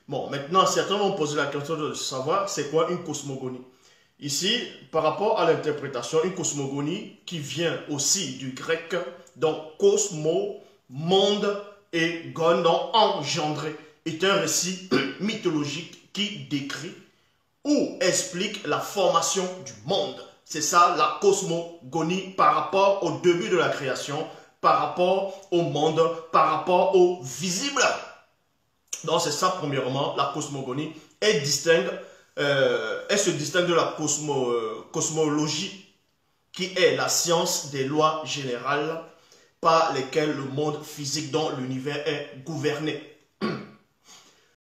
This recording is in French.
Bon, maintenant, certains vont poser la question de savoir c'est quoi une cosmogonie. Ici, par rapport à l'interprétation, une cosmogonie qui vient aussi du grec, donc cosmo, monde, et gon, donc engendré, est un récit mythologique qui décrit ou explique la formation du monde. C'est ça la cosmogonie par rapport au début de la création, par rapport au monde, par rapport au visible. Donc c'est ça premièrement, la cosmogonie. Elle se distingue de la cosmologie, qui est la science des lois générales par lesquelles le monde physique dont l'univers est gouverné.